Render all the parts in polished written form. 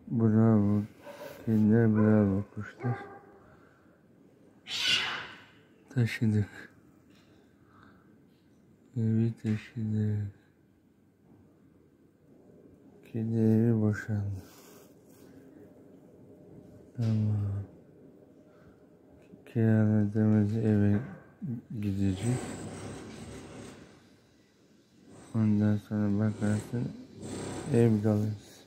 Bravo. Kediler bravo kuşlar. Taşıdık. Evi taşıdık. Kedi evi boşaldı. Tamam. Kiraladığımız eve gidecek. Ondan sonra bakarsın ev kalırız.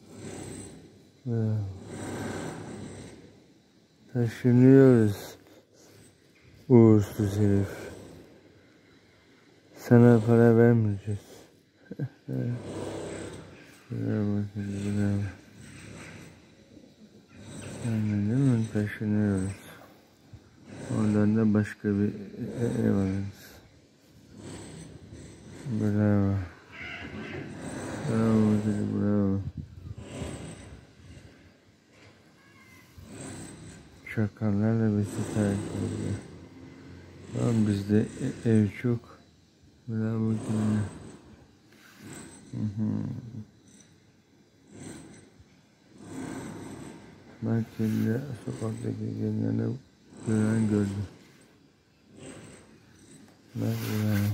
Taşınıyoruz. Uğursuz herif. Sana para vermeyeceğiz. Bravo. Anladın mı? Taşınıyoruz. Oradan da başka bir ev alırız. Bravo. Bravo dedi, bravo. Çakallarla bizi terk ediyor. Tamam, bizde ev çok. Bravo dedi. Ben kendi sokaktaki kedilerine güven gördüm. Bravo.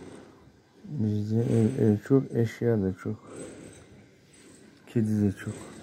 Bizde ev çok, eşya da çok. Kedi de çok.